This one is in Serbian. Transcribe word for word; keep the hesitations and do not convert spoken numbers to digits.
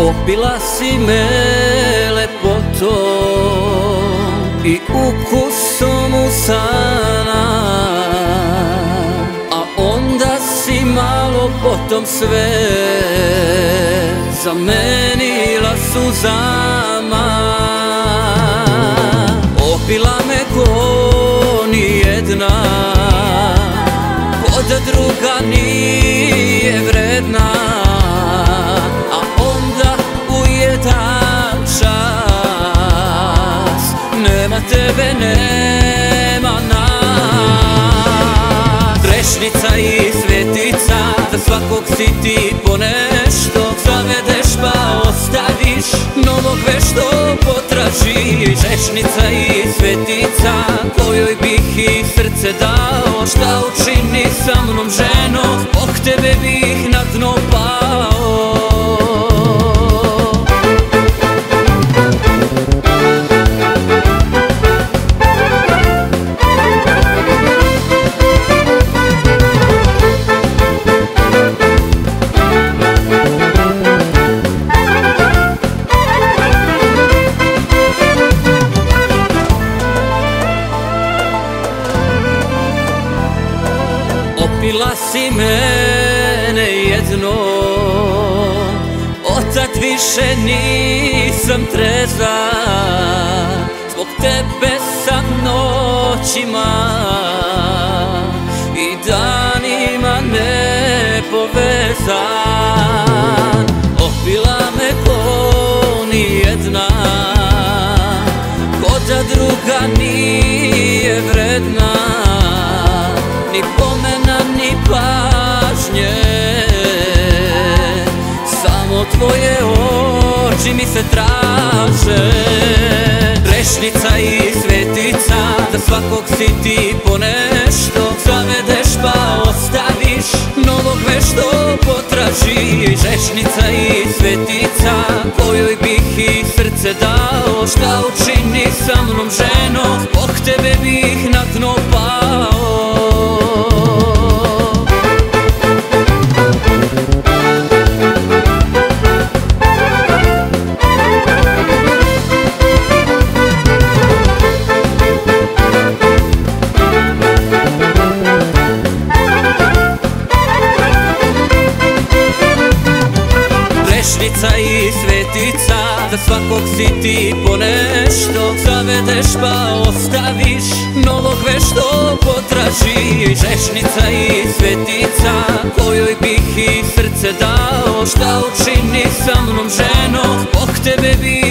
Opila si me lepotom i ukusom usana, a onda si malo potom sve zamenila suzama. Opila me ko nijedna, ko da druga nije vredna, a onda u jedan čas nema tebe, nema nas. Grešnica i svetica, za svakog si ti ponešto, zavedeš pa ostaviš, novog vešto potražiš. Grešnica i svetica, kojoj bih i srce dao, šta učini sa mnom ženo, zbog tebe bih na dno pao. Opila si mene jedno, otad više nisam treza, zbog tebe sam noćima i danima nepovezan. Opila me ko nijedna, ko da druga nije vredna, ni pomena ni pažnje, samo tvoje oči mi se traže. Grešnica i svetica, za svakog si ti ponešto, zavedeš pa ostaviš, novog vešto potražiš. Grešnica i svetica, kojoj bih i srce dao, šta učini sa mnom ženo, zbog tebe bih na dno pao. Grešnica i svetica, za svakog si ti ponešto, zavedeš pa ostaviš, novog vešto potražiš. Grešnica i svetica, kojoj bih i srce dao, šta učini sa mnom ženo, zbog tebe bih